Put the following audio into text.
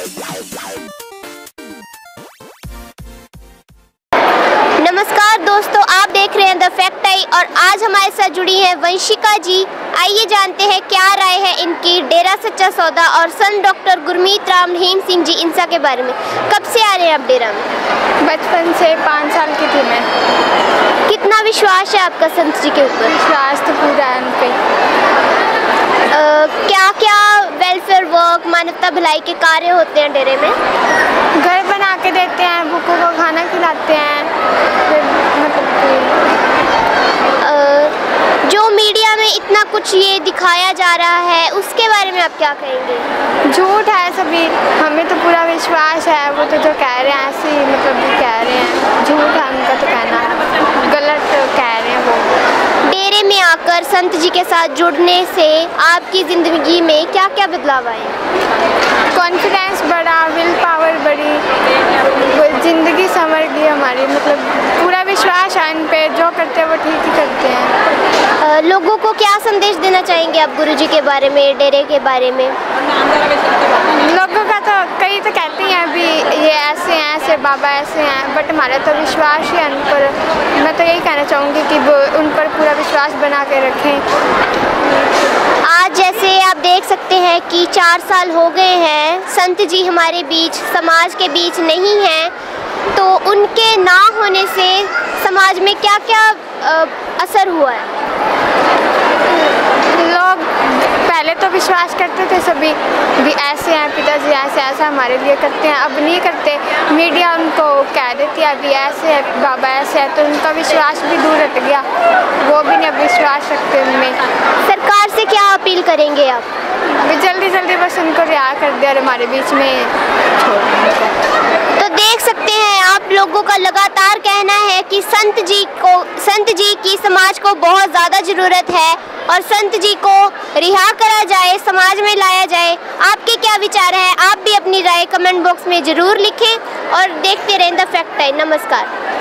नमस्कार दोस्तों, आप देख रहे हैं द फैक्ट आई और आज हमारे साथ जुड़ी हैं वंशिका जी। आइए जानते हैं क्या राय है इनकी डेरा सच्चा सौदा और संत डॉक्टर गुरमीत राम रहीम सिंह जी इंसा के बारे में। कब से आ रहे हैं आप डेरा में? बचपन से, 5 साल की थी मैं। कितना विश्वास है आपका संत जी के ऊपर? विश्वास तो पूरा है उन पे। क्या क्या वेलफेयर वर्क, मानवता भलाई के कार्य होते हैं डेरे में? घर बना के देते हैं, भूखों को खाना खिलाते हैं। जो मीडिया में इतना कुछ ये दिखाया जा रहा है उसके बारे में आप क्या कहेंगे? झूठ है सभी, हमें तो पूरा विश्वास है। वो तो जो कह रहे हैं ऐसे ही कह रहे हैं, झूठ है उनका तो कहना, गलत कह रहे हैं वो। डेरे में आकर संत जी के साथ जुड़ने से आपकी ज़िंदगी में क्या क्या बदलाव आए? कॉन्फिडेंस बढ़ा, विल पावर बढ़ी, ज़िंदगी संवर गई हमारी। पूरा विश्वास है इन पे, जो करते हैं वो ठीक ही करते हैं। लोगों को क्या संदेश देना चाहेंगे आप गुरुजी के बारे में, डेरे के बारे में? लोगों का तो कई तो कहते हैं अभी ये ऐसे हैं, ऐसे बाबा ऐसे हैं, बट हमारा तो विश्वास ही है उन पर। मैं तो यही कहना चाहूँगी कि वो उन पर पूरा विश्वास बना के रखें। आज जैसे आप देख सकते हैं कि 4 साल हो गए हैं, संत जी हमारे बीच, समाज के बीच नहीं हैं, तो उनके ना होने से समाज में क्या क्या असर हुआ है? लोग पहले तो विश्वास करते थे सभी भी ऐसे हैं, पिताजी ऐसे ऐसा हमारे लिए करते हैं, अब नहीं करते। मीडिया उनको कह देती है अभी ऐसे है, बाबा ऐसे है, तो उनका विश्वास भी दूर हट गया, वो भी नहीं अब विश्वास रखते उनमें। सरकार से क्या अपील करेंगे आप? जल्दी जल्दी बस उनको रिहा कर दे और हमारे बीच में छोड़ दें। तो देख सकते हैं आप लोगों का लगातार कहना है कि संत जी की समाज को बहुत ज़्यादा ज़रूरत है और संत जी को रिहा करा जाए, समाज में लाया जाए। आपके क्या विचार हैं? आप भी अपनी राय कमेंट बॉक्स में ज़रूर लिखें और देखते रहें द फैक्ट आई। नमस्कार।